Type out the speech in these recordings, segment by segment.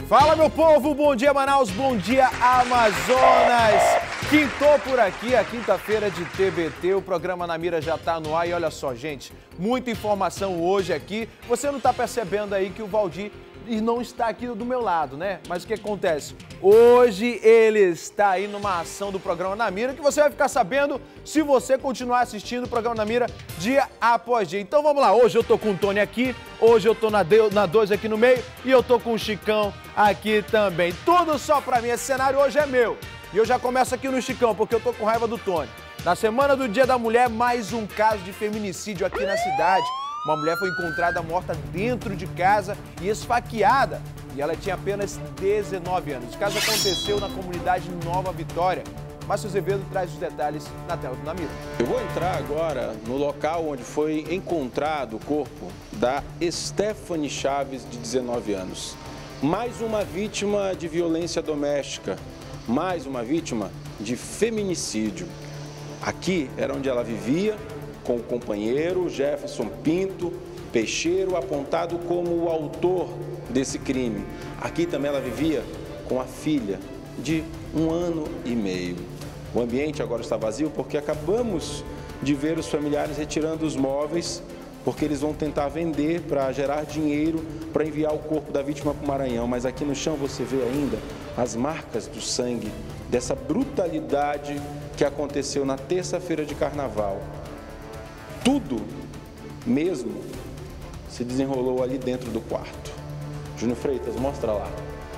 Fala, meu povo, bom dia Manaus, bom dia Amazonas. Quintou por aqui, a quinta-feira de TBT, o programa Na Mira já tá no ar e olha só, gente, muita informação hoje aqui. Você não tá percebendo aí que o Valdir não está aqui do meu lado, né? Mas o que acontece? Hoje ele está aí numa ação do programa Na Mira que você vai ficar sabendo se você continuar assistindo o programa Na Mira dia após dia. Então vamos lá, hoje eu tô com o Tony aqui, hoje eu tô na 2 aqui no meio e eu tô com o Chicão aqui também. Tudo só pra mim, esse cenário hoje é meu. E eu já começo aqui no Chicão, porque eu tô com raiva do Tony. Na semana do Dia da Mulher, mais um caso de feminicídio aqui na cidade. Uma mulher foi encontrada morta dentro de casa e esfaqueada. E ela tinha apenas 19 anos. O caso aconteceu na comunidade Nova Vitória. Márcio Azevedo traz os detalhes na tela do Na Mira. Eu vou entrar agora no local onde foi encontrado o corpo da Stephanie Chaves, de 19 anos. Mais uma vítima de violência doméstica, mais uma vítima de feminicídio. Aqui era onde ela vivia, com o companheiro Jefferson Pinto Peixeiro, apontado como o autor desse crime. Aqui também ela vivia com a filha de 1 ano e meio. O ambiente agora está vazio porque acabamos de ver os familiares retirando os móveis, porque eles vão tentar vender para gerar dinheiro para enviar o corpo da vítima para o Maranhão. Mas aqui no chão você vê ainda as marcas do sangue, dessa brutalidade que aconteceu na terça-feira de carnaval. Tudo mesmo se desenrolou ali dentro do quarto. Júnior Freitas, mostra lá.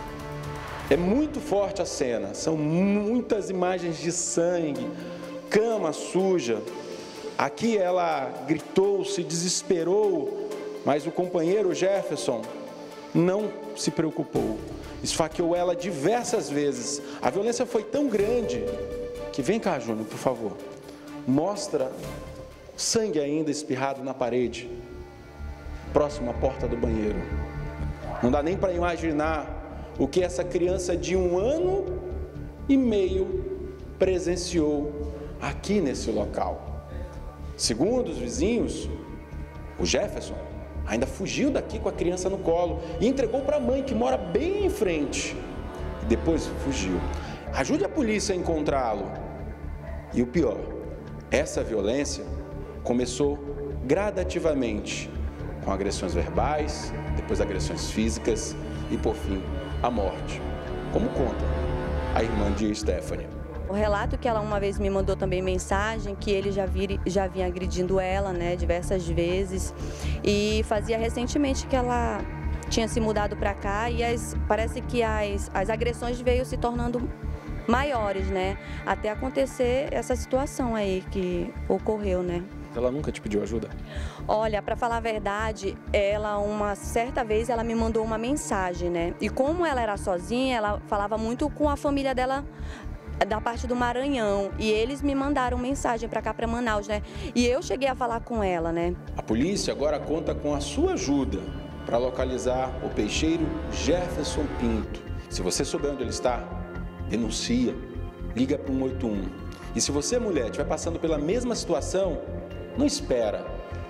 É muito forte a cena, são muitas imagens de sangue, cama suja. Aqui ela gritou, se desesperou, mas o companheiro Jefferson não se preocupou. Esfaqueou ela diversas vezes. A violência foi tão grande que, vem cá, Júnior, por favor, mostra sangue ainda espirrado na parede, próximo à porta do banheiro. Não dá nem para imaginar o que essa criança de 1 ano e meio presenciou aqui nesse local. Segundo os vizinhos, o Jefferson ainda fugiu daqui com a criança no colo e entregou para a mãe, que mora bem em frente. E depois fugiu. Ajude a polícia a encontrá-lo. E o pior, essa violência começou gradativamente, com agressões verbais, depois agressões físicas e, por fim, a morte, como conta a irmã de Stephanie. O relato que ela uma vez me mandou também mensagem, que ele já vinha agredindo ela, né, diversas vezes, e fazia recentemente que ela tinha se mudado para cá e parece que as agressões veio se tornando maiores, né, até acontecer essa situação aí que ocorreu, né. Ela nunca te pediu ajuda? Olha, para falar a verdade, uma certa vez ela me mandou uma mensagem, né? E como ela era sozinha, ela falava muito com a família dela da parte do Maranhão. E eles me mandaram mensagem para cá, para Manaus, né? E eu cheguei a falar com ela, né? A polícia agora conta com a sua ajuda para localizar o peixeiro Jefferson Pinto. Se você souber onde ele está, denuncia, liga para o 181. E se você, mulher, estiver passando pela mesma situação, não espera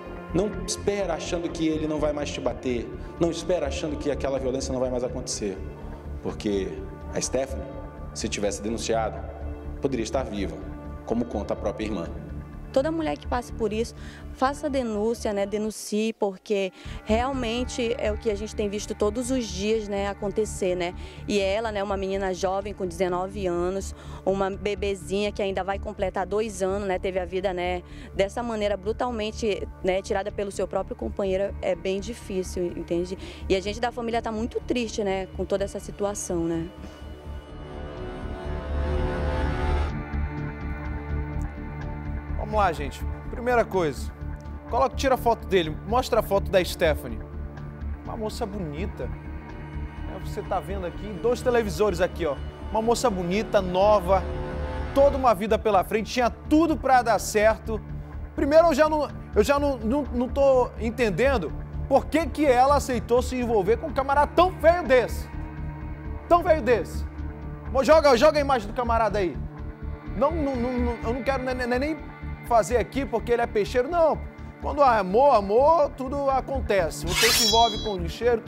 achando que ele não vai mais te bater, não espera achando que aquela violência não vai mais acontecer, porque a Stephanie, se tivesse denunciado, poderia estar viva, como conta a própria irmã. Toda mulher que passe por isso, faça a denúncia, né? Denuncie, porque realmente é o que a gente tem visto todos os dias, né, acontecer, né? E ela, né, uma menina jovem com 19 anos, uma bebezinha que ainda vai completar 2 anos, né, teve a vida, né, dessa maneira brutalmente, né, tirada pelo seu próprio companheiro, é bem difícil, entende? E a gente da família está muito triste, né, com toda essa situação, né? Vamos lá, gente. Primeira coisa, tira a foto dele, mostra a foto da Stephanie. Uma moça bonita. Você tá vendo aqui, 2 televisores aqui, ó. Uma moça bonita, nova, toda uma vida pela frente, tinha tudo para dar certo. Primeiro, eu já não tô entendendo por que ela aceitou se envolver com um camarada tão feio desse. Tão feio desse. Joga a imagem do camarada aí. Eu não quero nem fazer aqui porque ele é peixeiro, não. Quando amor, tudo acontece. Você se envolve com lixeiro, tudo.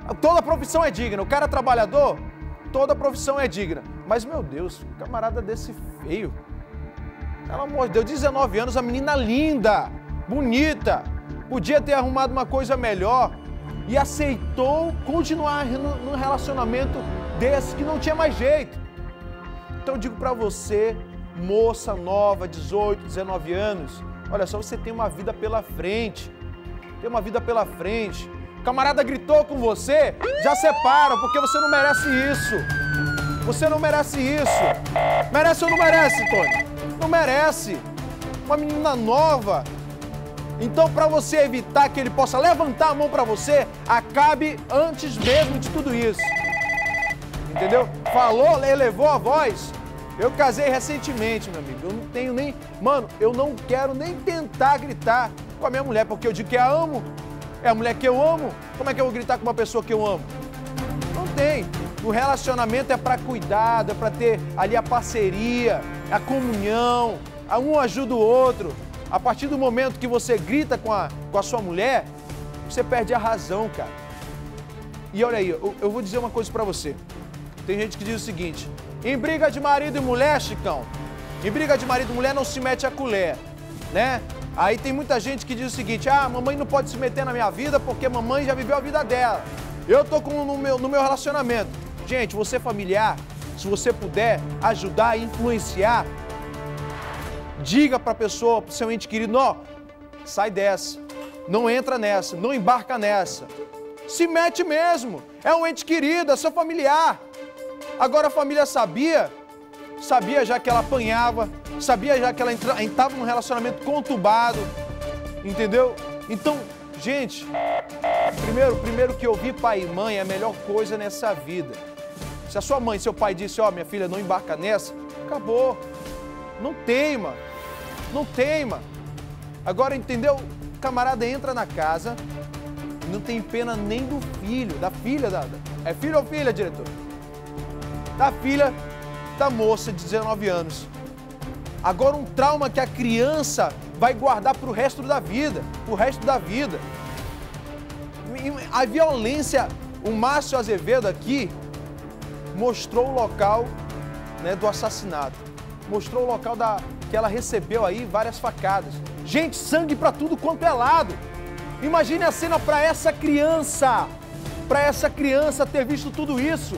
Toda profissão é digna. O cara trabalhador, toda profissão é digna. Mas, meu Deus, um camarada desse feio. Pelo amor de Deus, 19 anos, a menina linda, bonita. Podia ter arrumado uma coisa melhor e aceitou continuar num relacionamento desse que não tinha mais jeito. Então eu digo pra você, moça nova, 18, 19 anos, olha só, você tem uma vida pela frente. Tem uma vida pela frente. O camarada gritou com você, já separa, porque você não merece isso. Você não merece isso. Merece ou não merece, Tony? Não merece. Uma menina nova. Então, para você evitar que ele possa levantar a mão para você, acabe antes mesmo de tudo isso. Entendeu? Falou, elevou a voz. Eu casei recentemente, meu amigo. Eu não tenho nem... Mano, eu não quero nem tentar gritar com a minha mulher, porque eu digo que a amo. É a mulher que eu amo. Como é que eu vou gritar com uma pessoa que eu amo? Não tem. O relacionamento é para cuidado, é para ter ali a parceria, a comunhão, um ajuda o outro. A partir do momento que você grita com a sua mulher, você perde a razão, cara. E olha aí, eu vou dizer uma coisa pra você. Tem gente que diz o seguinte, em briga de marido e mulher, Chicão, em briga de marido e mulher não se mete a colher, né? Aí tem muita gente que diz o seguinte, mamãe não pode se meter na minha vida porque mamãe já viveu a vida dela. Eu tô no meu relacionamento. Gente, você familiar, se você puder ajudar e influenciar, diga para a pessoa, para o seu ente querido, ó, sai dessa, não entra nessa, não embarca nessa. Se mete mesmo, é um ente querido, é seu familiar. Agora a família sabia já que ela apanhava, sabia já que ela entrava num relacionamento conturbado, entendeu? Então, gente, primeiro que ouvir pai e mãe é a melhor coisa nessa vida. Se a sua mãe, seu pai disse, ó, minha filha, não embarca nessa, acabou. Não teima. Não teima. Agora, entendeu? O camarada entra na casa, não tem pena nem do filho, da filha. É filho ou filha, diretor? Da filha da moça de 19 anos. Agora, um trauma que a criança vai guardar pro resto da vida. Pro resto da vida. A violência, o Márcio Azevedo aqui mostrou o local, né, do assassinato. Mostrou o local que ela recebeu aí várias facadas. Gente, sangue pra tudo quanto é lado. Imagine a cena pra essa criança ter visto tudo isso.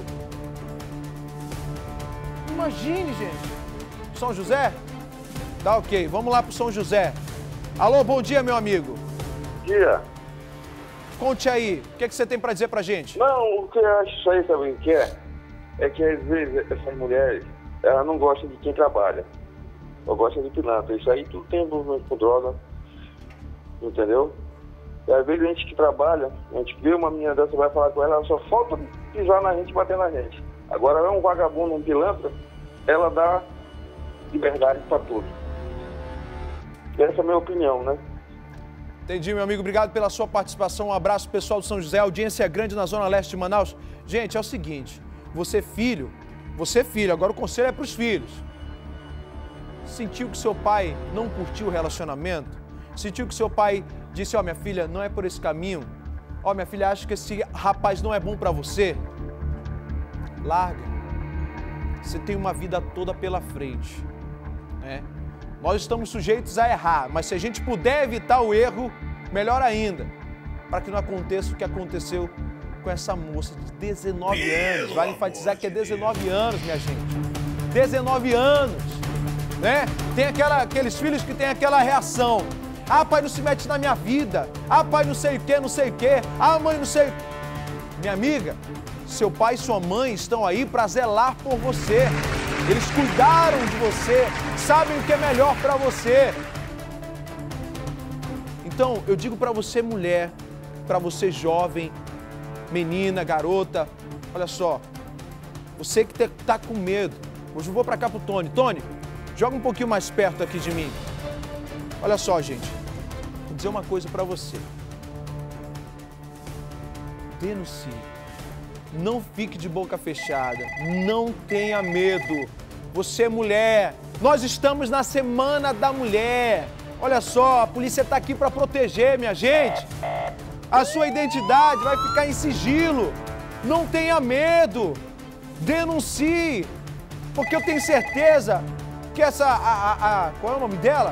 Imagine, gente. São José? Tá ok, vamos lá pro São José. Alô, bom dia, meu amigo. Bom dia. Conte aí, o que você tem pra dizer pra gente? Não, o que eu acho isso aí, sabe o que é? É que às vezes essas mulheres, elas não gostam de quem trabalha. Ou gostam de pilantra. Isso aí tudo tem envolvimento com droga. Entendeu? E às vezes a gente que trabalha, a gente vê uma menina dessa, vai falar com ela, ela só falta pisar na gente e bater na gente. Agora é um vagabundo, um pilantra, ela dá liberdade pra tudo. Essa é a minha opinião, né? Entendi, meu amigo. Obrigado pela sua participação. Um abraço, pessoal do São José. A audiência é grande na Zona Leste de Manaus. Gente, é o seguinte. Você filho, agora o conselho é para os filhos. Sentiu que seu pai não curtiu o relacionamento? Sentiu que seu pai disse, ó, minha filha, não é por esse caminho? Ó, minha filha, acha que esse rapaz não é bom para você? Larga. Você tem uma vida toda pela frente, né? Nós estamos sujeitos a errar, mas se a gente puder evitar o erro, melhor ainda, para que não aconteça o que aconteceu com essa moça de 19 anos. Vale enfatizar que é 19 anos, minha gente. 19 anos, né? Tem aqueles filhos que tem aquela reação. Ah, pai, não se mete na minha vida. Ah, pai, não sei o quê, não sei o quê. Ah, mãe, não sei... Minha amiga, seu pai e sua mãe estão aí para zelar por você. Eles cuidaram de você, sabem o que é melhor para você. Então, eu digo para você, mulher, para você, jovem, menina, garota, olha só, você que tá com medo, hoje eu vou para cá pro Tony. Tony, joga um pouquinho mais perto aqui de mim. Olha só, gente, vou dizer uma coisa para você. Denuncie. Não fique de boca fechada, não tenha medo. Você, mulher, nós estamos na Semana da Mulher. Olha só, a polícia está aqui para proteger, minha gente. A sua identidade vai ficar em sigilo. Não tenha medo. Denuncie. Porque eu tenho certeza que qual é o nome dela?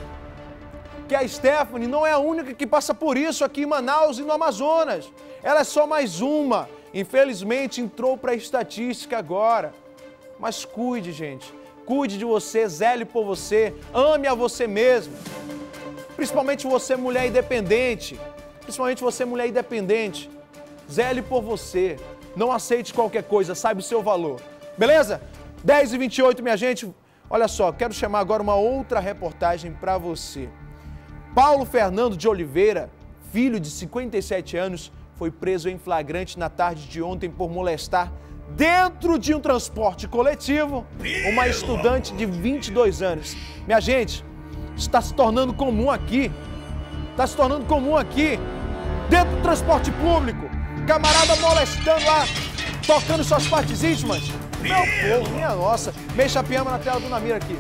Que a Stephanie não é a única que passa por isso aqui em Manaus e no Amazonas. Ela é só mais uma. Infelizmente entrou para a estatística agora. Mas cuide, gente. Cuide de você, zele por você, ame a você mesmo. Principalmente você, mulher independente. Principalmente você, mulher independente. Zele por você. Não aceite qualquer coisa, saiba o seu valor. Beleza? 10h28, minha gente. Olha só, quero chamar agora uma outra reportagem para você. Paulo Fernando de Oliveira, filho de 57 anos, foi preso em flagrante na tarde de ontem por molestar, dentro de um transporte coletivo, uma estudante de 22 anos. Minha gente, está se tornando comum aqui. Está se tornando comum aqui, dentro do transporte público. Camarada molestando lá, tocando suas partes íntimas. Meu povo, minha nossa. Mexa a piama na tela do Namira aqui.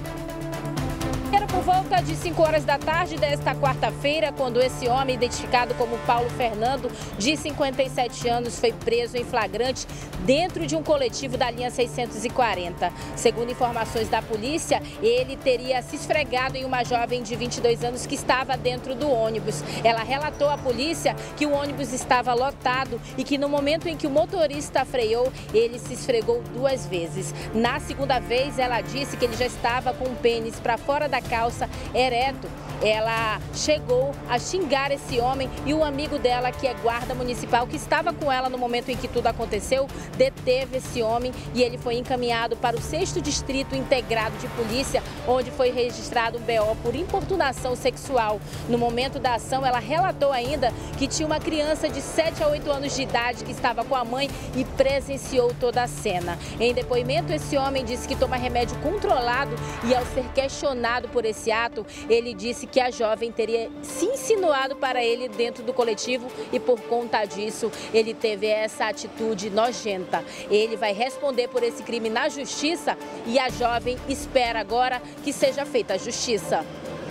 Era por volta de 5 horas da tarde desta quarta-feira, quando esse homem, identificado como Paulo Fernando, de 57 anos, foi preso em flagrante dentro de um coletivo da linha 640. Segundo informações da polícia, ele teria se esfregado em uma jovem de 22 anos que estava dentro do ônibus. Ela relatou à polícia que o ônibus estava lotado e que no momento em que o motorista freou, ele se esfregou 2 vezes. Na segunda vez, ela disse que ele já estava com o pênis para fora da calça, ereto. Ela chegou a xingar esse homem e o amigo dela, que é guarda municipal, que estava com ela no momento em que tudo aconteceu, deteve esse homem e ele foi encaminhado para o 6º Distrito Integrado de Polícia, onde foi registrado um BO por importunação sexual. No momento da ação, ela relatou ainda que tinha uma criança de 7 a 8 anos de idade que estava com a mãe e presenciou toda a cena. Em depoimento, esse homem disse que toma remédio controlado e, ao ser questionado por esse ato, ele disse que a jovem teria se insinuado para ele dentro do coletivo e, por conta disso, ele teve essa atitude nojenta. Ele vai responder por esse crime na justiça e a jovem espera agora que seja feita a justiça.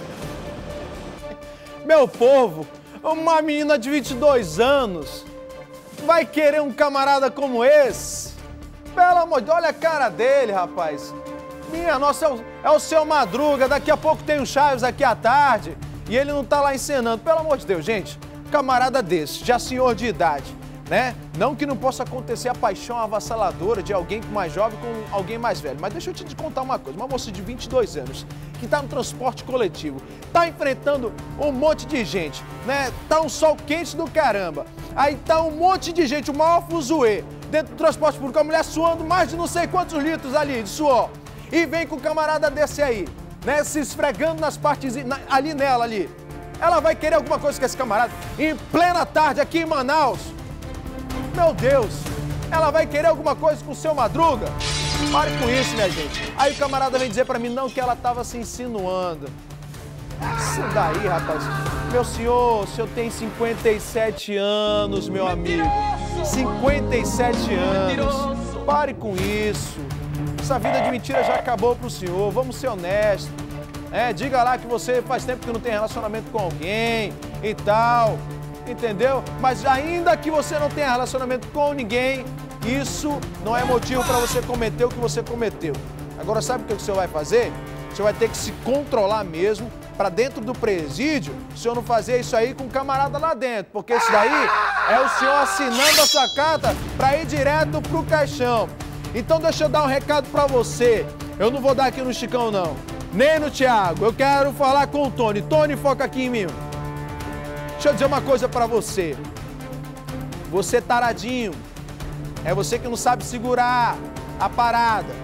Meu povo, uma menina de 22 anos vai querer um camarada como esse? Pelo amor de Deus, olha a cara dele, rapaz. Minha nossa, é o seu Madruga, daqui a pouco tem o Chaves aqui à tarde e ele não tá lá encenando. Pelo amor de Deus, gente, camarada desse, já senhor de idade, né? Não que não possa acontecer a paixão avassaladora de alguém mais jovem com alguém mais velho, mas deixa eu te contar uma coisa, uma moça de 22 anos que tá no transporte coletivo, tá enfrentando um monte de gente, né? Tá um sol quente do caramba, aí tá um monte de gente, o maior fuzuê, dentro do transporte público, a mulher suando mais de não sei quantos litros ali de suor. E vem com o camarada desse aí, né, se esfregando nas partes, ali nela, ali. Ela vai querer alguma coisa com esse camarada? Em plena tarde, aqui em Manaus. Meu Deus, ela vai querer alguma coisa com o seu Madruga? Pare com isso, minha gente. Aí o camarada vem dizer pra mim, não, que ela tava se insinuando. Isso daí, rapaz. Meu senhor, o senhor tem 57 anos, meu amigo. 57 anos. Pare com isso. Essa vida de mentira já acabou pro senhor, vamos ser honestos. Diga lá que você faz tempo que não tem relacionamento com alguém e tal, entendeu? Mas ainda que você não tenha relacionamento com ninguém, isso não é motivo para você cometer o que você cometeu. Agora, sabe o que o senhor vai fazer? O senhor vai ter que se controlar mesmo, para dentro do presídio, o senhor não fazer isso aí com o camarada lá dentro, porque isso daí é o senhor assinando a sua carta para ir direto pro caixão. Então deixa eu dar um recado pra você. Eu não vou dar aqui no Chicão, não. Nem no Thiago. Eu quero falar com o Tony. Tony, foca aqui em mim. Deixa eu dizer uma coisa pra você. Você taradinho. É você que não sabe segurar a parada.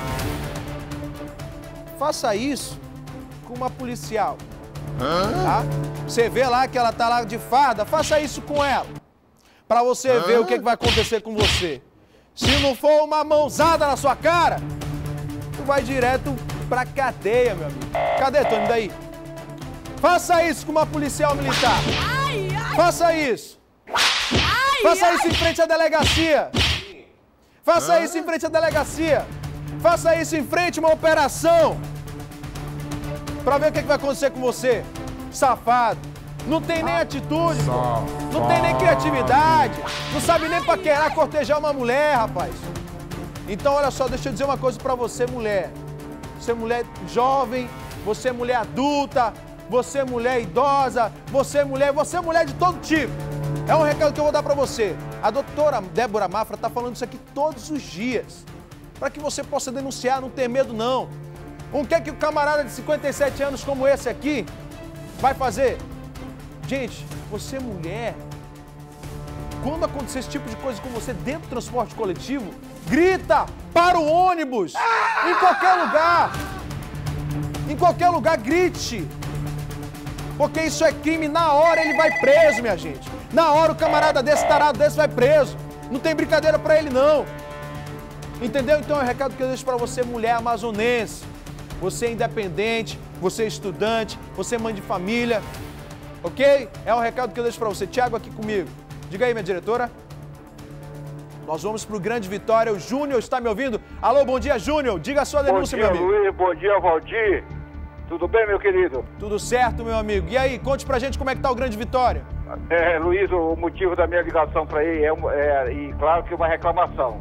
Faça isso com uma policial. Tá? Você vê lá que ela tá lá de farda, faça isso com ela. Pra você ver o que vai acontecer com você. Se não for uma mãozada na sua cara, tu vai direto pra cadeia, meu amigo. Cadê, Tony, daí? Faça isso com uma policial militar. Faça isso. Faça isso em frente à delegacia. Faça isso em frente à delegacia. Faça isso em frente a uma operação. Pra ver o que vai acontecer com você, safado. Não tem nem atitude, não tem nem criatividade, não sabe nem paquerar, cortejar uma mulher, rapaz. Então, olha só, deixa eu dizer uma coisa pra você, mulher. Você é mulher jovem, você é mulher adulta, você é mulher idosa, você é mulher de todo tipo. É um recado que eu vou dar pra você. A doutora Débora Mafra tá falando isso aqui todos os dias. Para que você possa denunciar, não ter medo não. O que é que o camarada de 57 anos como esse aqui vai fazer? Gente, você é mulher. Quando acontecer esse tipo de coisa com você dentro do transporte coletivo, grita para o ônibus, em qualquer lugar. Em qualquer lugar, grite. Porque isso é crime, na hora ele vai preso, minha gente. Na hora o camarada desse, tarado desse, vai preso. Não tem brincadeira pra ele, não. Entendeu? Então é o recado que eu deixo pra você, mulher amazonense. Você é independente, você é estudante, você é mãe de família, ok? É o recado que eu deixo pra você. Tiago aqui comigo. Diga aí, minha diretora. Nós vamos pro Grande Vitória. O Júnior está me ouvindo? Alô, bom dia, Júnior. Diga a sua denúncia, meu amigo. Bom dia, Luiz. Bom dia, Valdir. Tudo bem, meu querido? Tudo certo, meu amigo. E aí, conte pra gente como é que tá o Grande Vitória. Luiz, o motivo da minha ligação para ele e claro que uma reclamação.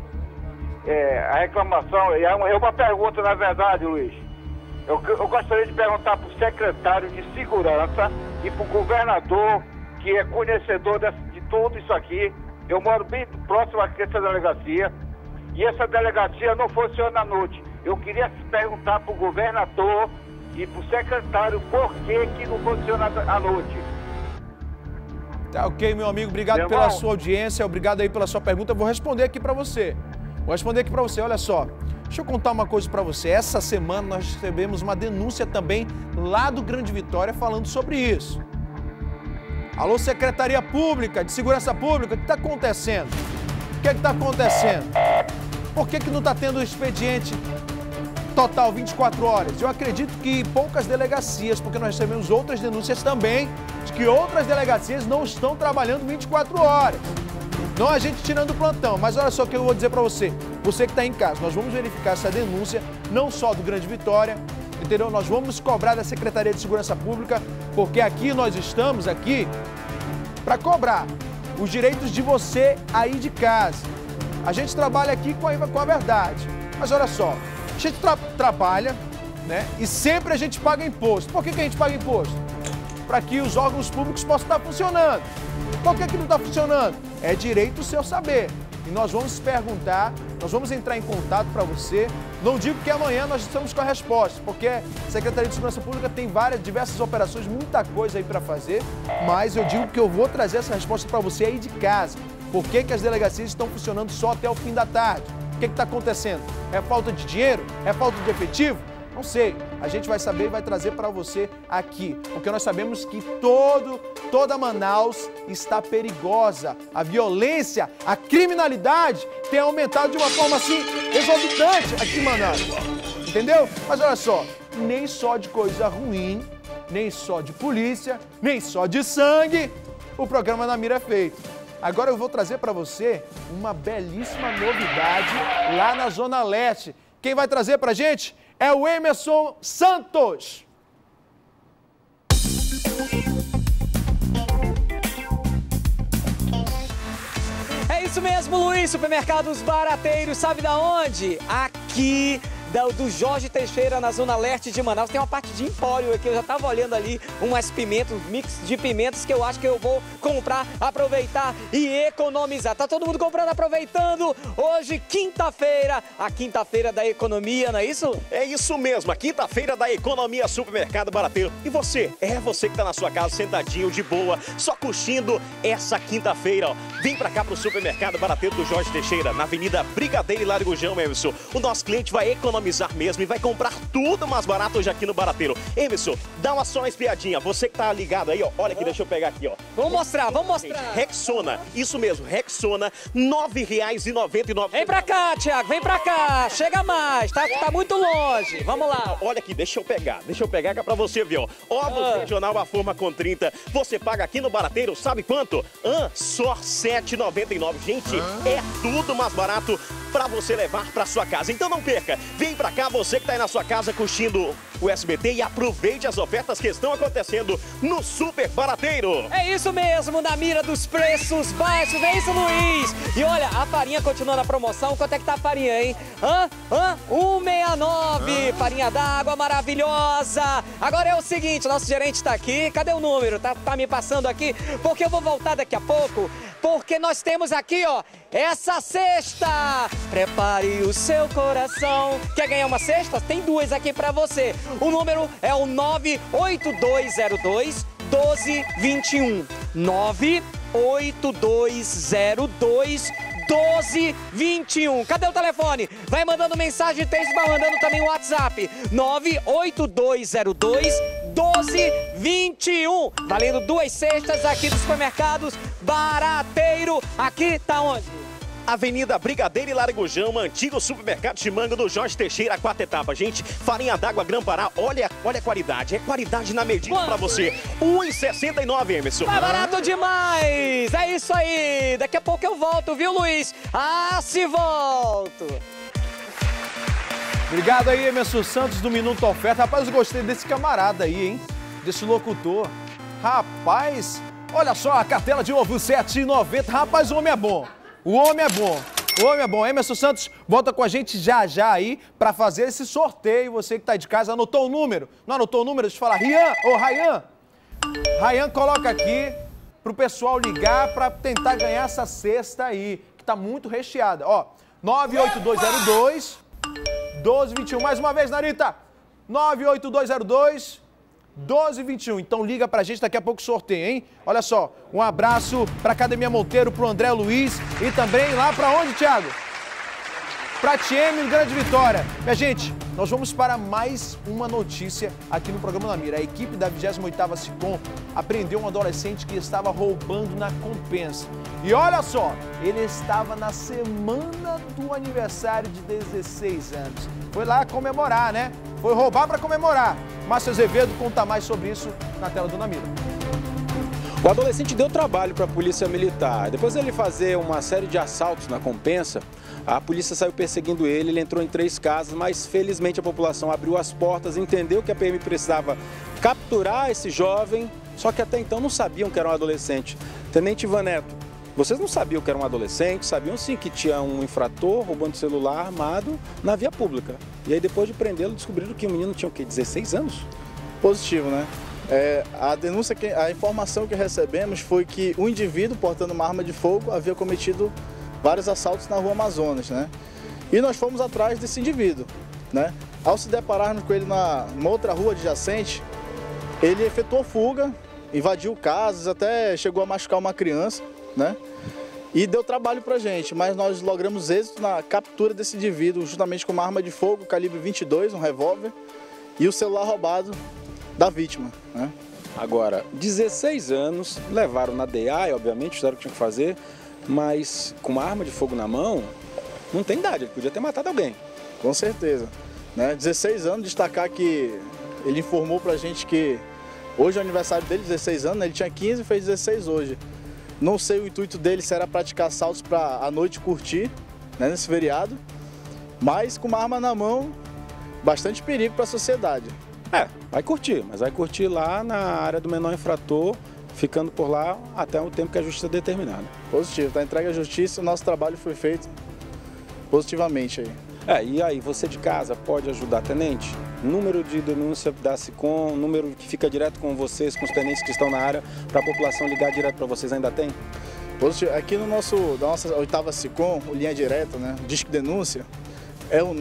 A reclamação é uma pergunta, na verdade, Luiz. Eu gostaria de perguntar para o secretário de Segurança e para o governador, que é conhecedor de tudo isso aqui. Eu moro bem próximo a essa delegacia e essa delegacia não funciona à noite. Eu queria perguntar para o governador e para o secretário por que não funciona à noite. Tá ok, meu amigo. Obrigado pela sua audiência, obrigado aí pela sua pergunta. Eu vou responder aqui pra você. Olha só. Deixa eu contar uma coisa pra você. Essa semana nós recebemos uma denúncia também lá do Grande Vitória falando sobre isso. Alô, Secretaria Pública, de Segurança Pública, o que está acontecendo? O que está acontecendo? Por que não está tendo expediente total 24 horas? Eu acredito que poucas delegacias, porque nós recebemos outras denúncias também, de que outras delegacias não estão trabalhando 24 horas. Não a gente tirando o plantão, mas olha só o que eu vou dizer para você. Você que está em casa, nós vamos verificar essa denúncia, não só do Grande Vitória, entendeu? Nós vamos cobrar da Secretaria de Segurança Pública, porque aqui nós estamos aqui para cobrar os direitos de você aí de casa. A gente trabalha aqui com a verdade. Mas olha só, a gente trabalha, né? E sempre a gente paga imposto. Por que a gente paga imposto? Para que os órgãos públicos possam estar funcionando. Por que não está funcionando? É direito o seu saber. E nós vamos perguntar, nós vamos entrar em contato para você. Não digo que amanhã nós estamos com a resposta, porque a Secretaria de Segurança Pública tem diversas operações, muita coisa aí para fazer, mas eu digo que eu vou trazer essa resposta para você aí de casa. Por que as delegacias estão funcionando só até o fim da tarde? O que está acontecendo? É falta de dinheiro? É falta de efetivo? Não sei. A gente vai saber e vai trazer para você aqui, porque nós sabemos que toda Manaus está perigosa. A violência, a criminalidade tem aumentado de uma forma assim exorbitante aqui em Manaus. Entendeu? Mas olha só, nem só de coisa ruim, nem só de polícia, nem só de sangue, o programa Na Mira é feito. Agora eu vou trazer para você uma belíssima novidade lá na Zona Leste. Quem vai trazer pra gente é o Emerson Santos. É isso mesmo, Luiz. Supermercados Barateiros, sabe da onde? Aqui do Jorge Teixeira, na Zona Leste de Manaus. Tem uma parte de empório aqui, eu já estava olhando ali umas pimentas, um mix de pimentas que eu acho que eu vou comprar, aproveitar e economizar. Tá todo mundo comprando, aproveitando. Hoje, quinta-feira, a quinta-feira da economia, não é isso? É isso mesmo, a quinta-feira da economia Supermercado Barateiro. E você? É você que tá na sua casa, sentadinho, de boa, só curtindo essa quinta-feira, ó. Vem pra cá pro Supermercado Barateiro do Jorge Teixeira, na Avenida Brigadeiro e Largujão, Emerson. O nosso cliente vai economizar mesmo e vai comprar tudo mais barato hoje aqui no Barateiro. Emerson, dá uma espiadinha. Você que tá ligado aí, ó. Olha aqui, deixa eu pegar aqui, ó. Vamos mostrar. Rexona, isso mesmo, Rexona, R$ 9,99. Vem pra cá, Thiago, vem pra cá. Chega mais, tá muito longe. Vamos lá. Olha aqui, deixa eu pegar que é pra você ver, ó. Ovos regional, a forma com 30. Você paga aqui no Barateiro, sabe quanto? Só R$ 7,99. Gente, é tudo mais barato pra você levar pra sua casa. Então não perca. Vem Vem pra cá, você que tá aí na sua casa curtindo o SBT e aproveite as ofertas que estão acontecendo no Super Barateiro. É isso mesmo, na mira dos preços baixos, é isso, Luiz? E olha, a farinha continua na promoção. Quanto é que tá a farinha, hein? 1,69. Farinha d'água maravilhosa. Agora é o seguinte, nosso gerente tá aqui. Cadê o número? Tá me passando aqui? Porque eu vou voltar daqui a pouco, porque nós temos aqui, ó, essa cesta. Prepare o seu coração. Quer ganhar uma cesta? Tem duas aqui pra você. O número é o 98202 1221. 98202 1221. Cadê o telefone? Vai mandando mensagem de texto, vai mandando também o WhatsApp. 98202 1221. Valendo duas cestas aqui dos supermercados Barateiro. Aqui tá onde? Avenida Brigadeiro e Largujão, antigo supermercado Chimanga do Jorge Teixeira, 4ª etapa. Gente, farinha d'água Grã-Pará, olha a qualidade. É qualidade na medida pra você. R$ 1,69, Emerson. Tá barato demais! É isso aí! Daqui a pouco eu volto, viu, Luiz? Se volto! Obrigado aí, Emerson Santos do Minuto Oferta. Rapaz, eu gostei desse camarada aí, hein? Desse locutor. Rapaz, olha só a cartela de ovo, R$ 7,90. Rapaz, o homem é bom. O homem é bom. O homem é bom. Emerson Santos volta com a gente já aí para fazer esse sorteio. Você que tá de casa, anotou o número? Não anotou o número? Deixa eu falar. Rayan, coloca aqui pro pessoal ligar para tentar ganhar essa cesta aí, que tá muito recheada. Ó, 98202 1221. Mais uma vez, Narita. 98202 1221. Então liga pra gente, daqui a pouco sorteio, hein? Olha só, um abraço pra Academia Monteiro, pro André Luiz e também lá pra onde, Thiago? Pra TM, Grande Vitória. Minha gente, nós vamos para mais uma notícia aqui no programa Na Mira. A equipe da 28ª SICOM apreendeu um adolescente que estava roubando na Compensa. E olha só, ele estava na semana do aniversário de 16 anos. Foi lá comemorar, né? Foi roubar para comemorar. Márcio Azevedo conta mais sobre isso na tela do Na Mira. O adolescente deu trabalho para a polícia militar. Depois de ele fazer uma série de assaltos na Compensa, a polícia saiu perseguindo ele, ele entrou em 3 casas, mas felizmente a população abriu as portas, entendeu que a PM precisava capturar esse jovem, só que até então não sabiam que era um adolescente. Tenente Ivan Neto, vocês não sabiam que era um adolescente, sabiam sim que tinha um infrator roubando celular armado na via pública. E aí depois de prendê-lo, descobriram que o menino tinha o quê? 16 anos? Positivo, né? A denúncia, a informação que recebemos foi que um indivíduo portando uma arma de fogo havia cometido vários assaltos na Rua Amazonas, né? E nós fomos atrás desse indivíduo, né? Ao se depararmos com ele numa outra rua adjacente, ele efetuou fuga, invadiu casas, até chegou a machucar uma criança, né? E deu trabalho pra gente, mas nós logramos êxito na captura desse indivíduo, justamente com uma arma de fogo, calibre 22, um revólver, e o celular roubado da vítima, né? Agora, 16 anos, levaram na DEA, obviamente, fizeram o que tinham que fazer, mas com uma arma de fogo na mão, não tem idade, ele podia ter matado alguém. Com certeza, né? 16 anos, destacar que ele informou pra gente que hoje é o aniversário dele, 16 anos, né? Ele tinha 15 e fez 16 hoje. Não sei o intuito dele se era praticar assaltos para à noite curtir, né, nesse feriado, mas com uma arma na mão, bastante perigo para a sociedade. Vai curtir, mas vai curtir lá na área do menor infrator, ficando por lá até o tempo que a justiça determinar. Positivo, está entregue à justiça, o nosso trabalho foi feito positivamente aí. E aí, você de casa pode ajudar, tenente? Número de denúncia da SICOM, número que fica direto com vocês, com os tenentes que estão na área, para a população ligar direto para vocês, ainda tem? Positivo. Aqui da nossa 8ª SICOM, o linha direta, né, disco denúncia, é o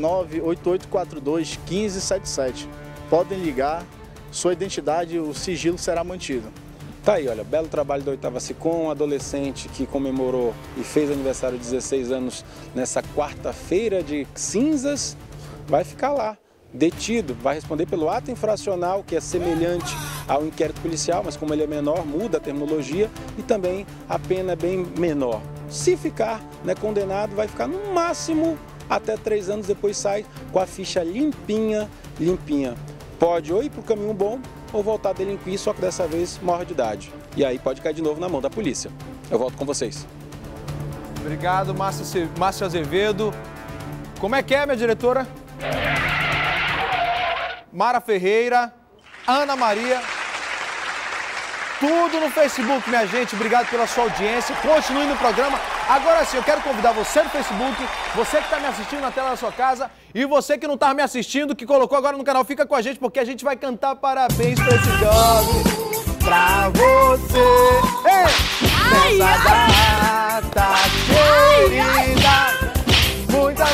98842 1577. Podem ligar, sua identidade, o sigilo será mantido. Tá aí, olha, belo trabalho da 8ª SICOM, um adolescente que comemorou e fez aniversário de 16 anos nessa quarta-feira de cinzas, vai ficar lá, detido, vai responder pelo ato infracional, que é semelhante ao inquérito policial, mas como ele é menor, muda a terminologia e também a pena é bem menor. Se ficar, né, condenado, vai ficar no máximo até 3 anos, depois sai com a ficha limpinha. Pode ou ir para o caminho bom ou voltar a delinquir, só que dessa vez maior de idade. E aí pode cair de novo na mão da polícia. Eu volto com vocês. Obrigado, Márcio Azevedo. Como é que é, minha diretora? Mara Ferreira, Ana Maria. Tudo no Facebook, minha gente. Obrigado pela sua audiência. Continue no programa. Agora sim, eu quero convidar você no Facebook, você que está me assistindo na tela da sua casa e você que não está me assistindo, que colocou agora no canal, fica com a gente porque a gente vai cantar parabéns para esse jovem. Pra você. Ei! Nessa data querida. Muitas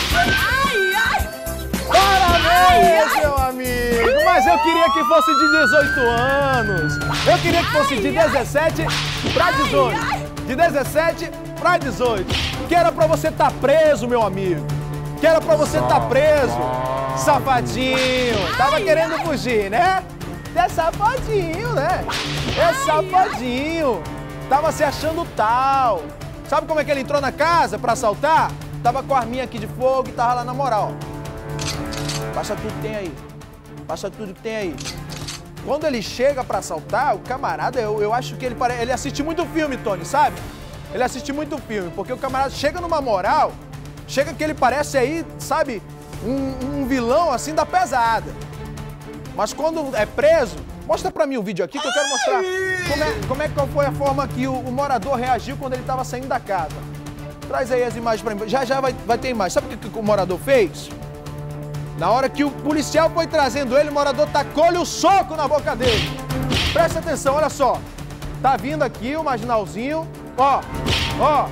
parabéns, meu amigo! Mas eu queria que fosse de 18 anos. Eu queria que fosse de 17 para 18. De 17 para 18. Que era pra você estar preso, meu amigo. Que era pra você estar preso. Safadinho. Tava querendo fugir, né? É safadinho, né? É safadinho. Tava se achando tal. Sabe como é que ele entrou na casa pra assaltar? Tava com a arminha aqui de fogo e tava lá na moral. Passa tudo que tem aí. Passa tudo que tem aí. Quando ele chega pra assaltar, o camarada, eu acho que ele assiste muito filme, Tony, sabe? Ele assiste muito filme, porque o camarada chega numa moral, chega que ele parece aí, sabe, um vilão assim da pesada. Mas quando é preso, mostra pra mim o vídeo aqui que eu quero mostrar qual foi a forma que o morador reagiu quando ele tava saindo da casa. Traz aí as imagens pra mim. Já vai ter imagem. Sabe o que o morador fez? Na hora que o policial foi trazendo ele, o morador tacou-lhe o soco na boca dele. Presta atenção, olha só. Tá vindo aqui o marginalzinho. Ó.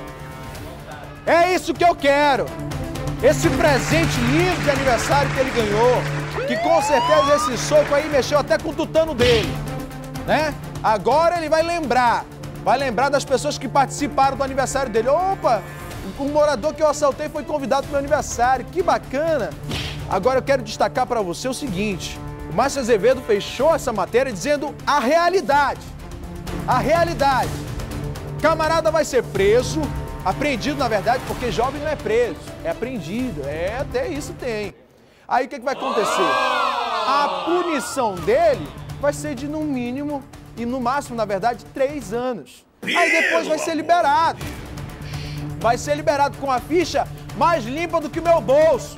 É isso que eu quero. Esse presente lindo de aniversário que ele ganhou. Que com certeza esse soco aí mexeu até com o tutano dele. Né? Agora ele vai lembrar. Vai lembrar das pessoas que participaram do aniversário dele. Opa, o morador que eu assaltei foi convidado para o meu aniversário. Que bacana. Agora eu quero destacar para você o seguinte. O Márcio Azevedo fechou essa matéria dizendo a realidade. A realidade. Camarada vai ser preso, apreendido na verdade, porque jovem não é preso, é apreendido. Até isso tem. Aí o que vai acontecer? A punição dele vai ser de no mínimo e no máximo, na verdade, 3 anos. Aí depois vai ser liberado. Vai ser liberado com a ficha mais limpa do que o meu bolso.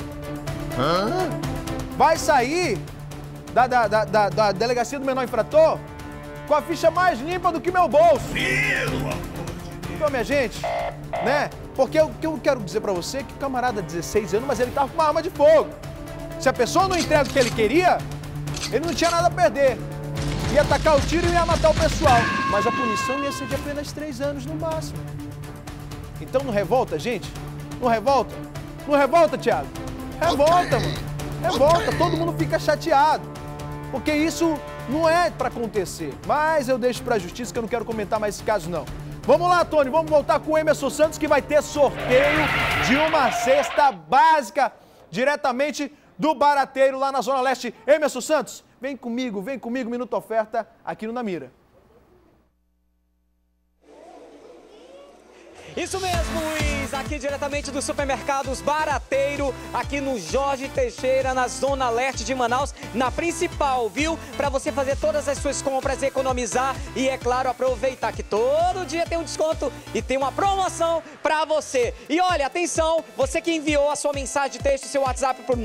Vai sair da delegacia do menor infrator com a ficha mais limpa do que meu bolso. Então, minha gente, né? Porque o que eu quero dizer pra você é que o camarada de 16 anos, mas ele tava com uma arma de fogo. Se a pessoa não entrega o que ele queria, ele não tinha nada a perder. Ia atacar o tiro e ia matar o pessoal. Mas a punição ia ser de apenas 3 anos no máximo. Então não revolta, gente? Não revolta? Não revolta, Thiago? Revolta, mano. Revolta, todo mundo fica chateado. Porque isso não é pra acontecer. Mas eu deixo pra justiça que eu não quero comentar mais esse caso, não. Vamos lá, Tony, vamos voltar com o Emerson Santos, que vai ter sorteio de uma cesta básica diretamente do Barateiro, lá na Zona Leste. Emerson Santos, vem comigo, Minuto Oferta, aqui no Na Mira. Isso mesmo, Luiz, aqui diretamente dos supermercados Barateiro, aqui no Jorge Teixeira, na Zona Leste de Manaus, na principal, viu? Para você fazer todas as suas compras, economizar e, é claro, aproveitar que todo dia tem um desconto e tem uma promoção para você. E olha, atenção, você que enviou a sua mensagem de texto, seu WhatsApp por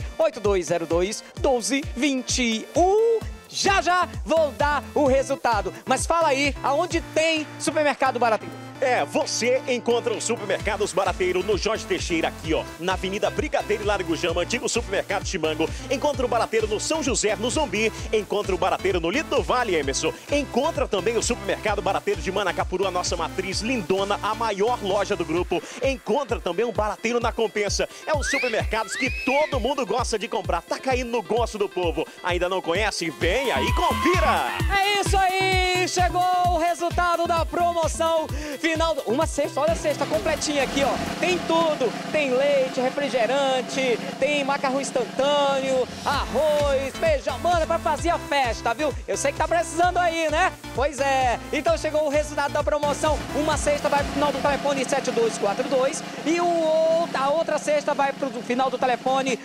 98202-1221, já vou dar o resultado. Mas fala aí, aonde tem supermercado Barateiro? Você encontra o Supermercados Barateiro no Jorge Teixeira, aqui, ó, na Avenida Brigadeiro e Largo Jama, antigo Supermercado Chimango. Encontra o Barateiro no São José, no Zumbi. Encontra o Barateiro no Lito do Vale, Emerson. Encontra também o Supermercado Barateiro de Manacapuru, a nossa matriz lindona, a maior loja do grupo. Encontra também o Barateiro na Compensa. É os supermercados que todo mundo gosta de comprar. Tá caindo no gosto do povo. Ainda não conhece? Vem aí, confira! É isso aí! Chegou o resultado da promoção final. Uma cesta, olha a cesta completinha aqui, ó. Tem tudo. Tem leite, refrigerante, tem macarrão instantâneo, arroz, feijão. Mano, é pra fazer a festa, viu? Eu sei que tá precisando aí, né? Pois é. Então chegou o resultado da promoção. Uma cesta vai pro final do telefone 7242 e a outra cesta vai pro final do telefone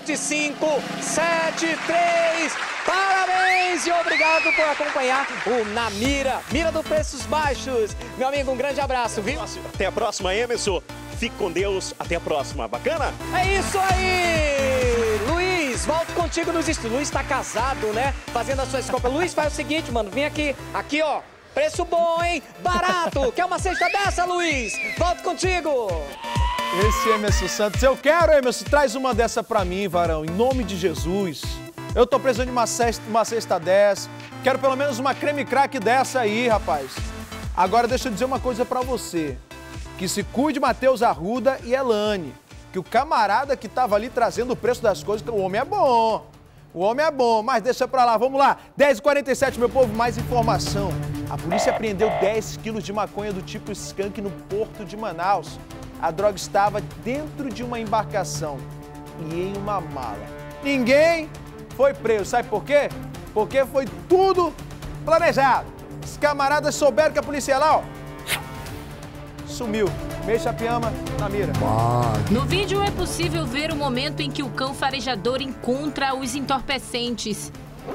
7573. Parabéns e obrigado por acompanhar o Na Mira, Mira do Preços Baixos. Meu amigo, um grande abraço, viu? Até a próxima, Emerson. Fique com Deus. Até a próxima. Bacana? É isso aí, Luiz. Luiz, volto contigo nos estúdios. Luiz tá casado, né? Fazendo as suas compras. Luiz, faz o seguinte, mano, vem aqui. Aqui, ó. Preço bom, hein? Barato. Quer uma cesta dessa, Luiz? Volto contigo. Esse Emerson Santos. Eu quero, Emerson. Traz uma dessa pra mim, varão. Em nome de Jesus. Eu tô precisando de uma cesta dessa. Quero pelo menos uma creme crack dessa aí, rapaz. Agora deixa eu dizer uma coisa pra você. Que se cuide Matheus Arruda e Elane. Que o camarada que tava ali trazendo o preço das coisas, que o homem é bom. O homem é bom, mas deixa pra lá. Vamos lá. 10h47, meu povo, mais informação. A polícia apreendeu 10 quilos de maconha do tipo skunk no porto de Manaus. A droga estava dentro de uma embarcação e em uma mala. Ninguém foi preso. Sabe por quê? Porque foi tudo planejado. Os camaradas souberam que a polícia ia lá, ó, sumiu. Mexa a piama na mira. No vídeo é possível ver o momento em que o cão farejador encontra os entorpecentes.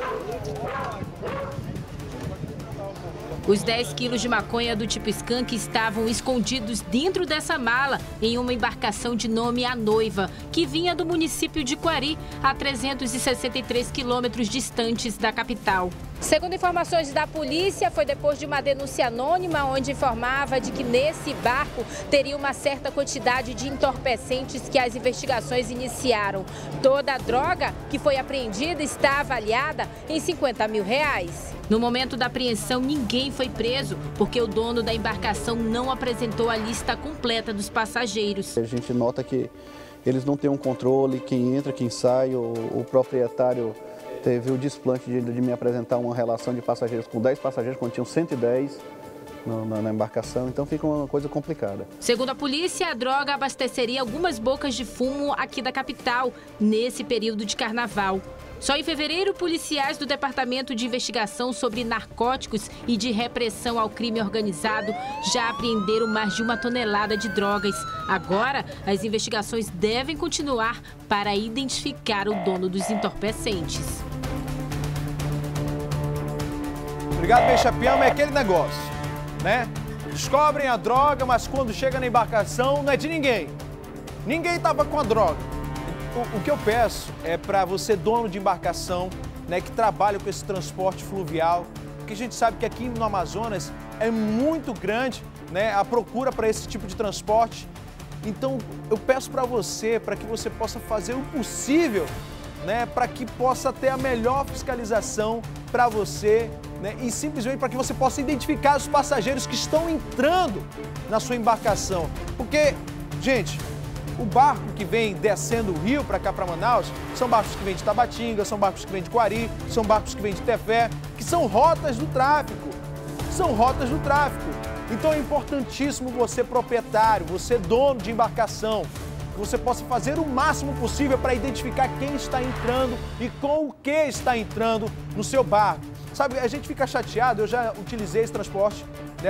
Os 10 quilos de maconha do tipo skunk estavam escondidos dentro dessa mala em uma embarcação de nome A Noiva, que vinha do município de Quari, a 363 quilômetros distantes da capital. Segundo informações da polícia, foi depois de uma denúncia anônima onde informava de que nesse barco teria uma certa quantidade de entorpecentes que as investigações iniciaram. Toda a droga que foi apreendida está avaliada em R$50 mil. No momento da apreensão, ninguém foi preso, porque o dono da embarcação não apresentou a lista completa dos passageiros. A gente nota que eles não têm um controle, quem entra, quem sai, o proprietário teve o desplante de me apresentar uma relação de passageiros com 10 passageiros, quando tinham 110 na embarcação, então fica uma coisa complicada. Segundo a polícia, a droga abasteceria algumas bocas de fumo aqui da capital, nesse período de carnaval. Só em fevereiro, policiais do Departamento de Investigação sobre Narcóticos e de Repressão ao Crime Organizado já apreenderam mais de 1 tonelada de drogas. Agora, as investigações devem continuar para identificar o dono dos entorpecentes. Obrigado, Beixapiama. É aquele negócio, né? Descobrem a droga, mas quando chega na embarcação não é de ninguém. Ninguém estava com a droga. O que eu peço é para você, dono de embarcação, né, que trabalha com esse transporte fluvial, porque a gente sabe que aqui no Amazonas é muito grande, né, a procura para esse tipo de transporte. Então, eu peço para você, para que você possa fazer o possível, né, para que possa ter a melhor fiscalização para você, né, e simplesmente para que você possa identificar os passageiros que estão entrando na sua embarcação. Porque, gente, o barco que vem descendo o rio para cá, para Manaus, são barcos que vêm de Tabatinga, são barcos que vêm de Quari, são barcos que vêm de Tefé, que são rotas do tráfico. São rotas do tráfico. Então é importantíssimo você, proprietário, você, dono de embarcação, que você possa fazer o máximo possível para identificar quem está entrando e com o que está entrando no seu barco. Sabe, a gente fica chateado, eu já utilizei esse transporte, né?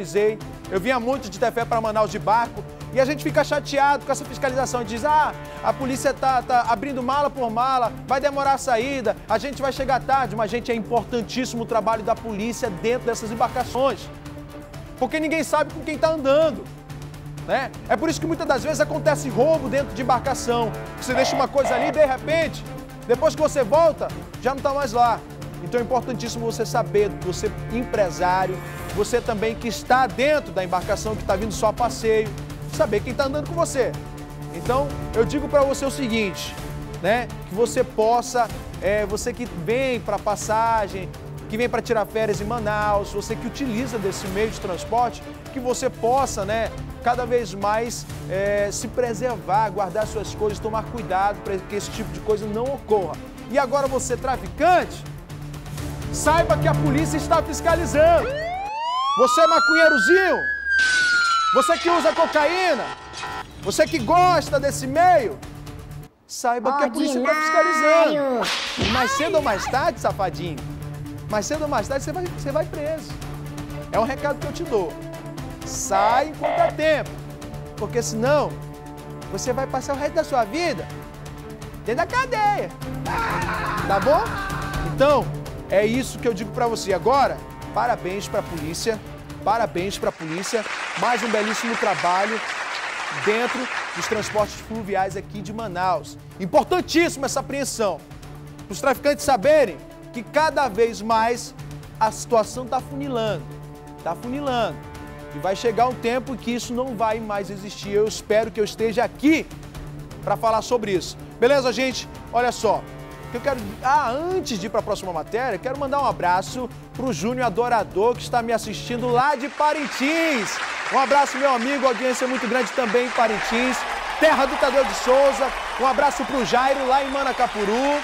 Eu vinha muito de Tefé para Manaus de barco, e a gente fica chateado com essa fiscalização. Diz, a polícia tá abrindo mala por mala, vai demorar a saída, a gente vai chegar tarde. Mas, gente, é importantíssimo o trabalho da polícia dentro dessas embarcações. Porque ninguém sabe com quem está andando, né? É por isso que muitas das vezes acontece roubo dentro de embarcação. Você deixa uma coisa ali e, de repente, depois que você volta, já não está mais lá. Então é importantíssimo você saber, você empresário, você também que está dentro da embarcação, que está vindo só a passeio, saber quem está andando com você. Então, eu digo para você o seguinte, né? Que você possa, você que vem para passagem, que vem para tirar férias em Manaus, você que utiliza desse meio de transporte, que você possa, né, cada vez mais se preservar, guardar suas coisas, tomar cuidado para que esse tipo de coisa não ocorra. E agora você, traficante, saiba que a polícia está fiscalizando. Você, maconheirozinho, você que usa cocaína, você que gosta desse meio, saiba que a polícia está fiscalizando. E mais cedo ou mais tarde, safadinho, mais cedo ou mais tarde você vai preso. É um recado que eu te dou. Sai enquanto há tempo, porque senão você vai passar o resto da sua vida dentro da cadeia. Tá bom? Então, é isso que eu digo pra você. Agora, parabéns pra polícia, mais um belíssimo trabalho. dentro dos transportes fluviais aqui de Manaus. Importantíssima essa apreensão. Para os traficantes saberem que cada vez mais a situação está funilando. Está funilando. E vai chegar um tempo que isso não vai mais existir. Eu espero que eu esteja aqui para falar sobre isso. Beleza, gente? Olha só. Eu quero... antes de ir para a próxima matéria, quero mandar um abraço para o Júnior Adorador, que está me assistindo lá de Parintins. Um abraço, meu amigo, audiência muito grande também em Parintins. Terra do Tadeu de Souza. Um abraço para o Jairo, lá em Manacapuru.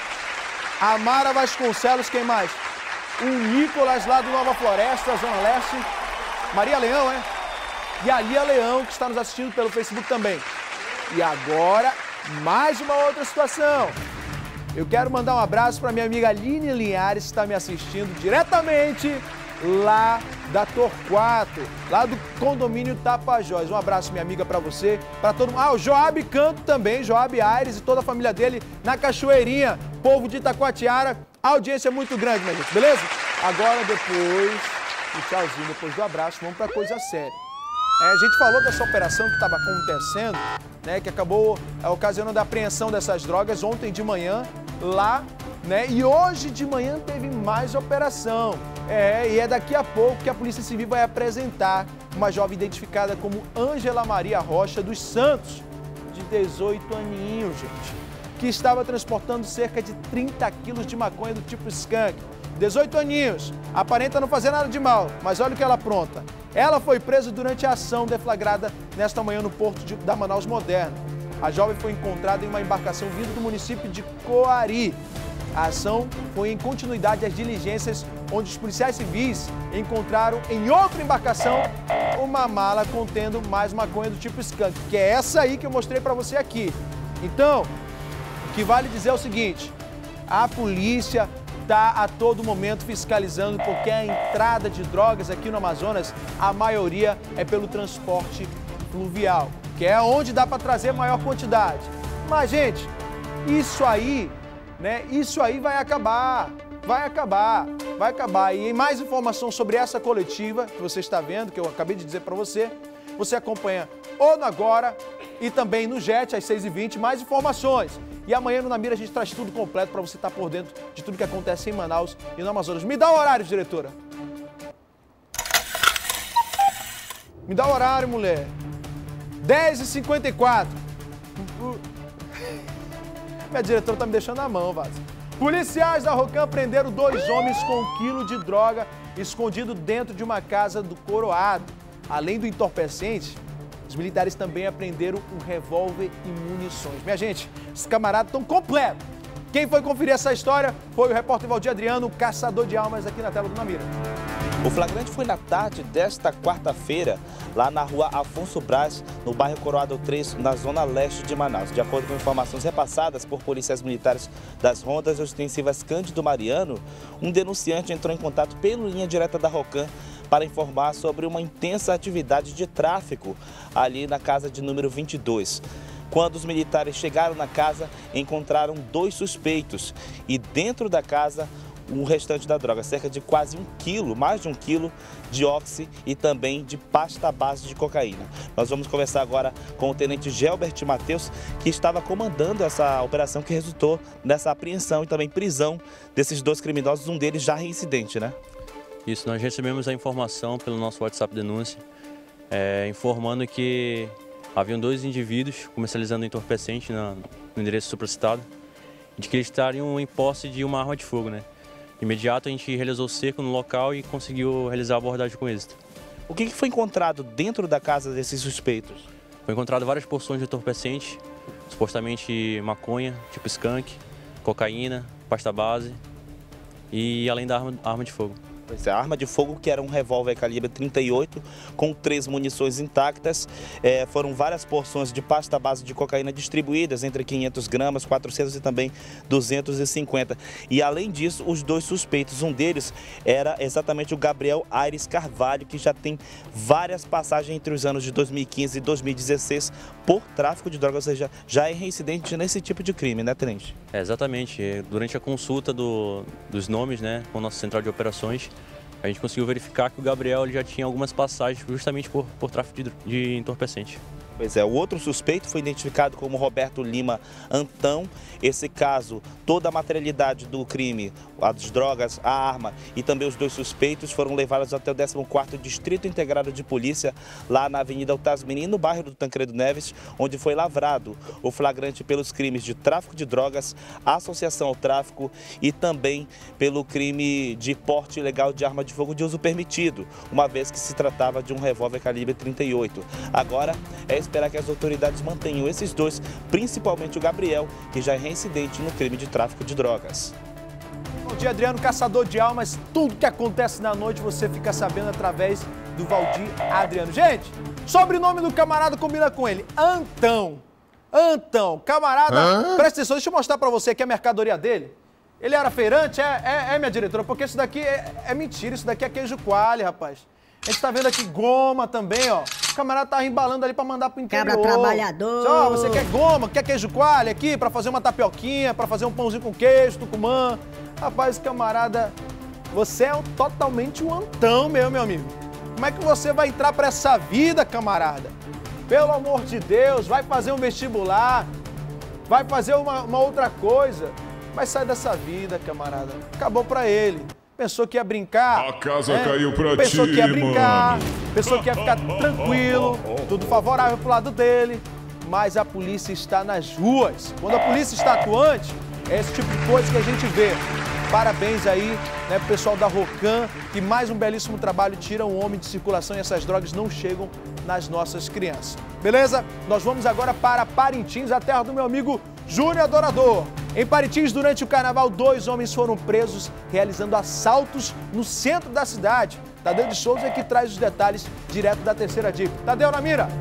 A Mara Vasconcelos, quem mais? O Nicolas, lá do Nova Floresta, Zona Leste. Maria Leão, é? E a Lia Leão, que está nos assistindo pelo Facebook também. E agora, mais uma outra situação. Eu quero mandar um abraço para minha amiga Aline Linhares, que está me assistindo diretamente lá da Torquato, lá do condomínio Tapajós. Um abraço, minha amiga, para você, para todo mundo. O Joab Canto também, Joab Aires e toda a família dele na Cachoeirinha, povo de Itacoatiara. A audiência é muito grande, minha gente, beleza? Agora, depois do tchauzinho, depois do abraço, vamos para coisa séria. A gente falou dessa operação que estava acontecendo, né, que acabou ocasionando a apreensão dessas drogas ontem de manhã lá, né, e hoje de manhã teve mais operação. E é daqui a pouco que a Polícia Civil vai apresentar uma jovem identificada como Ângela Maria Rocha dos Santos, de 18 aninhos, gente, que estava transportando cerca de 30 quilos de maconha do tipo skunk. 18 aninhos, aparenta não fazer nada de mal, mas olha o que ela apronta. Ela foi presa durante a ação deflagrada nesta manhã no porto da Manaus Moderna. A jovem foi encontrada em uma embarcação vinda do município de Coari. A ação foi em continuidade às diligências, onde os policiais civis encontraram em outra embarcação uma mala contendo mais maconha do tipo skunk, que é essa aí que eu mostrei para você aqui. Então, o que vale dizer é o seguinte, a polícia está a todo momento fiscalizando, porque a entrada de drogas aqui no Amazonas, a maioria é pelo transporte fluvial, que é onde dá para trazer maior quantidade. Mas, gente, isso aí, né? Isso aí vai acabar. E mais informação sobre essa coletiva que você está vendo, que eu acabei de dizer para você, você acompanha ou no Agora e também no JET, às 6h20, mais informações. E amanhã no Na Mira a gente traz tudo completo para você estar por dentro de tudo que acontece em Manaus e no Amazonas. Me dá o horário, diretora. Me dá o horário, mulher. 10h54. Minha diretora tá me deixando na mão, Vaz. Policiais da Rocan prenderam 2 homens com 1 quilo de droga escondido dentro de uma casa do Coroado. Além do entorpecente, os militares também apreenderam um revólver e munições. Minha gente, esses camaradas estão completos. Quem foi conferir essa história foi o repórter Valdir Adriano, caçador de almas, aqui na tela do Na Mira. O flagrante foi na tarde desta quarta-feira, lá na rua Afonso Braz, no bairro Coroado 3, na zona leste de Manaus. De acordo com informações repassadas por policiais militares das rondas ostensivas Cândido Mariano, um denunciante entrou em contato pela linha direta da Rocan para informar sobre uma intensa atividade de tráfico ali na casa de número 22. Quando os militares chegaram na casa, encontraram 2 suspeitos e dentro da casa o restante da droga, cerca de quase 1 quilo, mais de 1 quilo de oxi e também de pasta base de cocaína. Nós vamos conversar agora com o tenente Gelbert Matheus, que estava comandando essa operação que resultou nessa apreensão e também prisão desses 2 criminosos, um deles já reincidente, né? Isso, nós recebemos a informação pelo nosso WhatsApp denúncia, informando que haviam 2 indivíduos comercializando entorpecente no endereço supracitado, de que eles estariam em posse de uma arma de fogo, né? De imediato a gente realizou o cerco no local e conseguiu realizar a abordagem com êxito. O que foi encontrado dentro da casa desses suspeitos? Foi encontrado várias porções de entorpecente, supostamente maconha, tipo skunk, cocaína, pasta base e além da arma de fogo. A arma de fogo, que era um revólver calibre 38, com 3 munições intactas. Foram várias porções de pasta base de cocaína distribuídas entre 500 gramas, 400 e também 250. E além disso, os 2 suspeitos, um deles era exatamente o Gabriel Aires Carvalho, que já tem várias passagens entre os anos de 2015 e 2016 por tráfico de drogas, ou seja, já é reincidente nesse tipo de crime, né, tenente? Exatamente. Durante a consulta dos nomes, né, com a nossa central de operações, a gente conseguiu verificar que o Gabriel já tinha algumas passagens justamente por tráfico de entorpecente. Pois é, o outro suspeito foi identificado como Roberto Lima Antão. Esse caso, toda a materialidade do crime, as drogas, a arma e também os 2 suspeitos foram levados até o 14º Distrito Integrado de Polícia, lá na Avenida Altasmirim, no bairro do Tancredo Neves, onde foi lavrado o flagrante pelos crimes de tráfico de drogas, associação ao tráfico e também pelo crime de porte ilegal de arma de fogo de uso permitido, uma vez que se tratava de um revólver calibre 38. Agora é esperar que as autoridades mantenham esses 2, principalmente o Gabriel, que já é reincidente no crime de tráfico de drogas. Bom dia, Adriano, caçador de almas. Tudo que acontece na noite você fica sabendo através do Valdir Adriano. Gente, sobrenome do camarada combina com ele, Antão. Antão, camarada, presta atenção, deixa eu mostrar pra você aqui a mercadoria dele. Ele era feirante? Minha diretora, porque isso daqui é mentira, isso daqui é queijo coalho, rapaz. A gente tá vendo aqui goma também, ó. O camarada tá embalando ali pra mandar pro interior. Cabra trabalhador. Só, você quer goma, quer queijo coalho aqui pra fazer uma tapioquinha, pra fazer um pãozinho com queijo, tucumã. Rapaz, camarada, você é totalmente um Antão mesmo, meu amigo. Como é que você vai entrar pra essa vida, camarada? Pelo amor de Deus, vai fazer um vestibular, vai fazer uma outra coisa. Mas sai dessa vida, camarada. Acabou pra ele. Pensou que ia brincar. A casa caiu pra ti, pensou que ia brincar, pensou que ia ficar tranquilo, tudo favorável pro lado dele. Mas a polícia está nas ruas. Quando a polícia está atuante, é esse tipo de coisa que a gente vê. Parabéns aí, né, pro pessoal da Rocan, que mais um belíssimo trabalho, tira um homem de circulação e essas drogas não chegam nas nossas crianças. Beleza? Nós vamos agora para Parintins, a terra do meu amigo Júnior Adorador. Em Parintins, durante o carnaval, 2 homens foram presos realizando assaltos no centro da cidade. Tadeu de Souza é que traz os detalhes direto da Terceira Dica. Tadeu, na mira!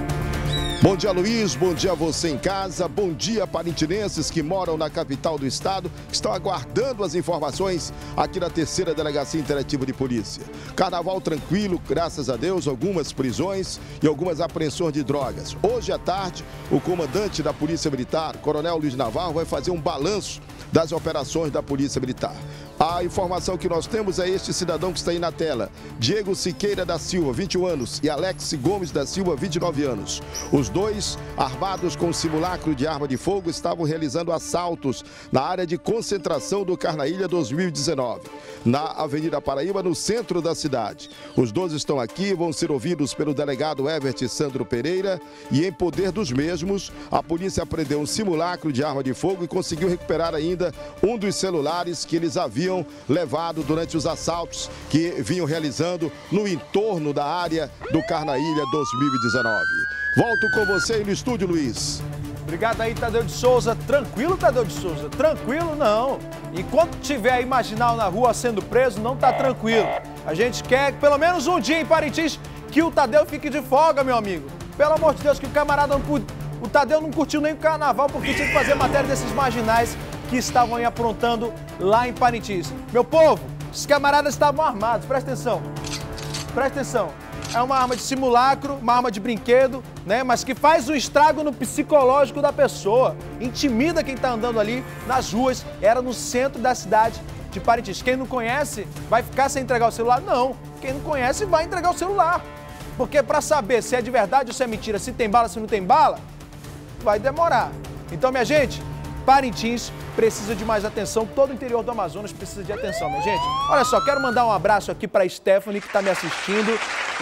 Bom dia, Luiz. Bom dia a você em casa. Bom dia, parintinenses que moram na capital do estado, que estão aguardando as informações aqui na Terceira Delegacia Interativa de Polícia. Carnaval tranquilo, graças a Deus, algumas prisões e algumas apreensões de drogas. Hoje à tarde, o comandante da Polícia Militar, Coronel Luiz Navarro, vai fazer um balanço das operações da Polícia Militar. A informação que nós temos é este cidadão que está aí na tela, Diego Siqueira da Silva, 21 anos, e Alex Gomes da Silva, 29 anos. Os 2, armados com simulacro de arma de fogo, estavam realizando assaltos na área de concentração do Carnaília 2019, na Avenida Paraíba, no centro da cidade. Os 2 estão aqui, vão ser ouvidos pelo delegado Evert Sandro Pereira e, em poder dos mesmos, a polícia apreendeu um simulacro de arma de fogo e conseguiu recuperar ainda um dos celulares que eles haviam levado durante os assaltos que vinham realizando no entorno da área do Carnaília 2019. Volto com você aí no estúdio, Luiz. Obrigado aí, Tadeu de Souza. Tranquilo, Tadeu de Souza? Tranquilo não. Enquanto tiver aí Marginal na rua sendo preso, não tá tranquilo. A gente quer pelo menos um dia em Parintins que o Tadeu fique de folga, meu amigo. Pelo amor de Deus, que o camarada não pude... O Tadeu não curtiu nem o carnaval porque tinha que fazer matéria desses marginais que estavam aí aprontando lá em Parintins. Meu povo, os camaradas estavam armados, presta atenção. Presta atenção. É uma arma de simulacro, uma arma de brinquedo, né? Mas que faz um estrago no psicológico da pessoa. Intimida quem tá andando ali nas ruas. Era no centro da cidade de Parintins. Quem não conhece vai ficar sem entregar o celular? Não. Quem não conhece vai entregar o celular. Porque para saber se é de verdade ou se é mentira, se tem bala, se não tem bala, vai demorar. Então, minha gente, Parintins precisa de mais atenção, todo o interior do Amazonas precisa de atenção, minha gente. Olha só, quero mandar um abraço aqui para Stephanie, que está me assistindo,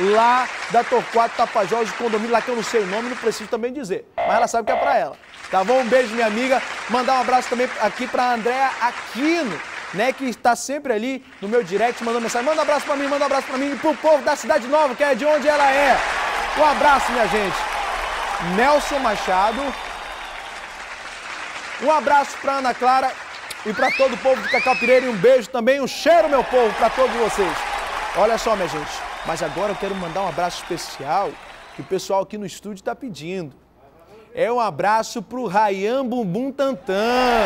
lá da Torquato Tapajós, condomínio lá que eu não sei o nome, não preciso também dizer, mas ela sabe que é para ela. Tá bom? Um beijo, minha amiga. Mandar um abraço também aqui para a Andréa Aquino, né, que está sempre ali no meu direct, mandando mensagem. Manda um abraço para mim, manda um abraço para mim e pro povo da Cidade Nova, que é de onde ela é. Um abraço, minha gente. Nelson Machado. Um abraço para Ana Clara e para todo o povo de Cacau Pireira e um beijo também, um cheiro, meu povo, para todos vocês. Olha só, minha gente, mas agora eu quero mandar um abraço especial que o pessoal aqui no estúdio está pedindo. É um abraço pro Rayan Bumbum Tantan.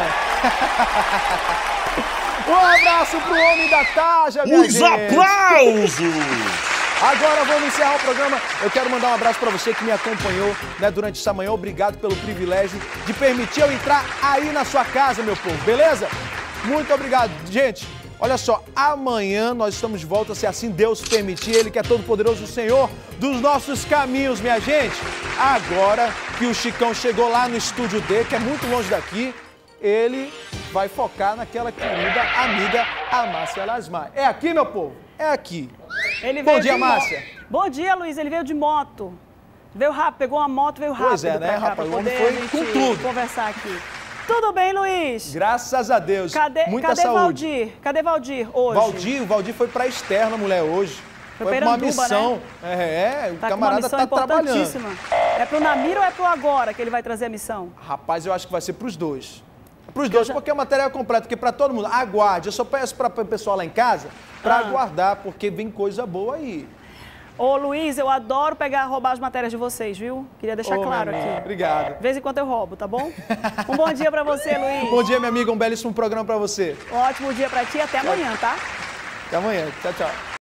Um abraço pro homem da Taja, minha gente. Os aplausos! Agora vamos encerrar o programa. Eu quero mandar um abraço para você que me acompanhou, né, durante essa manhã. Obrigado pelo privilégio de permitir eu entrar aí na sua casa, meu povo, beleza? Muito obrigado. Gente, Olha só, amanhã nós estamos de volta, se assim Deus permitir, Ele que é todo-poderoso, o Senhor dos nossos caminhos, minha gente. Agora que o Chicão chegou lá no estúdio D, que é muito longe daqui, ele vai focar naquela querida amiga, a Márcia Lasmar. É aqui, meu povo? É aqui. Bom dia, Márcia. Bom dia, Luiz. Ele veio de moto. Veio rápido, pegou uma moto, veio rápido. Pois é, né, rapaz? O homem foi com tudo. Conversar aqui. Tudo bem, Luiz? Graças a Deus. Muita saúde. Valdir? Cadê Valdir hoje? O Valdir foi pra externa, mulher, hoje. Foi pra uma missão. Né? O camarada tá trabalhando. É pro Namira ou é pro agora que ele vai trazer a missão? Rapaz, eu acho que vai ser pros dois. Pros dois, porque o material é completo, porque pra todo mundo, aguarde. Eu só peço pra o pessoal lá em casa pra aguardar, porque vem coisa boa aí. Ô, Luiz, eu adoro roubar as matérias de vocês, viu? Queria deixar claro aqui. Obrigado. De vez em quando eu roubo, tá bom? Um bom dia pra você, Luiz. Bom dia, minha amiga. Um belíssimo programa pra você. Um ótimo dia pra ti e até amanhã, tá? Até amanhã. Tchau, tchau.